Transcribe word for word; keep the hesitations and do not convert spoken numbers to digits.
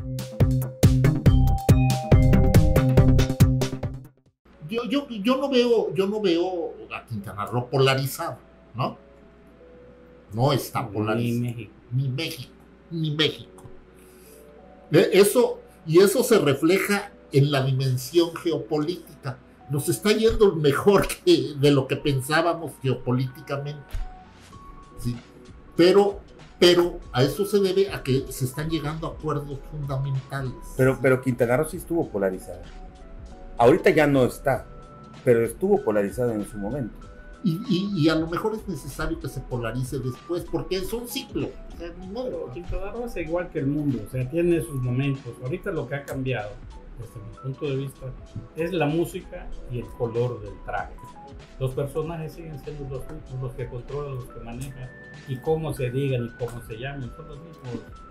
Yo, yo, yo no veo, yo no veo a Quintana Roo polarizado, ¿no? No está Ni polarizado. México. Ni México, ni México. Eh, Eso, y eso se refleja en la dimensión geopolítica. Nos está yendo mejor que de lo que pensábamos geopolíticamente. ¿Sí? Pero, pero a eso se debe a que se están llegando a acuerdos fundamentales. Pero, pero Quintana Roo sí estuvo polarizado. Ahorita ya no está, pero estuvo polarizado en su momento. Y, y, y a lo mejor es necesario que se polarice después, porque es un ciclo. O sea, ni modo. Pero Quintana Roo es igual que el mundo, o sea, tiene sus momentos. Ahorita lo que ha cambiado, desde mi punto de vista, es la música y el color del traje. Los personajes siguen siendo los mismos, los que controlan, los que manejan, y cómo se digan y cómo se llamen, son los mismos